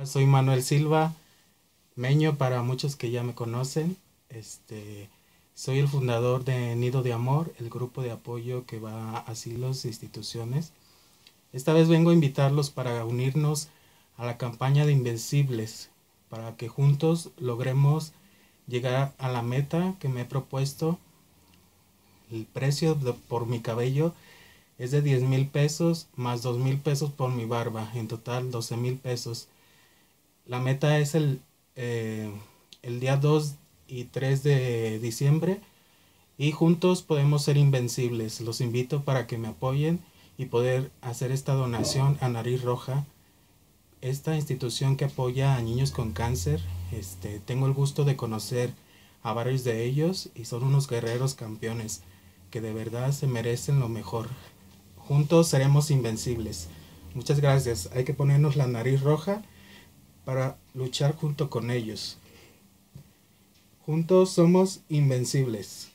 Soy Manuel Silva, Meño para muchos que ya me conocen. Soy el fundador de Nido de Amor, el grupo de apoyo que va a asilos e instituciones. Esta vez vengo a invitarlos para unirnos a la campaña de Invencibles, para que juntos logremos llegar a la meta que me he propuesto. El precio por mi cabello es de 10,000 pesos más 2,000 pesos por mi barba, en total 12,000 pesos. La meta es el día 2 y 3 de diciembre y juntos podemos ser invencibles. Los invito para que me apoyen y poder hacer esta donación a Nariz Roja, esta institución que apoya a niños con cáncer. Tengo el gusto de conocer a varios de ellos y son unos guerreros campeones que de verdad se merecen lo mejor. Juntos seremos invencibles. Muchas gracias. Hay que ponernos la nariz roja para luchar junto con ellos. Juntos somos invencibles.